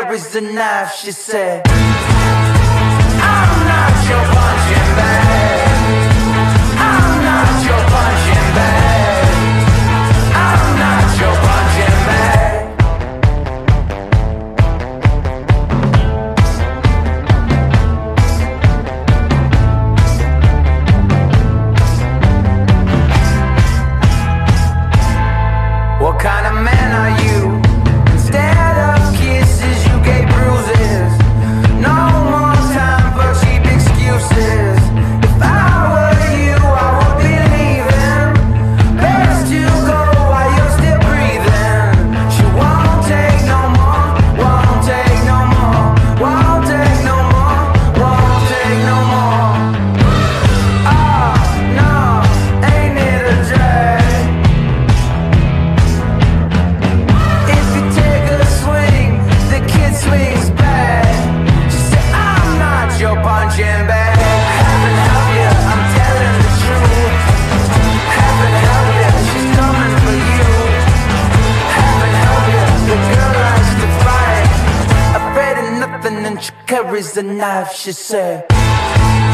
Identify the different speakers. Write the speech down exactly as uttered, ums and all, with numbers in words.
Speaker 1: carries a knife. She said, I'm not your punching bag. I'm not your punching bag. I'm not your punching bag. What kind of man are you? Instead of kisses, you gave bruises. No more time for cheap excuses. If I were you, I would believe him. Best to go while you're still breathing. She won't take no more, won't take no more, won't take no more, won't take no more. Oh, no, ain't it a drag? If you take a swing, the kid swings back. She said, I'm not your punching bag. Heaven help ya, I'm telling the truth. Heaven help ya, she's coming for you. Heaven help ya, the girl likes to fight. Afraid of nothing and she carries a knife. She said,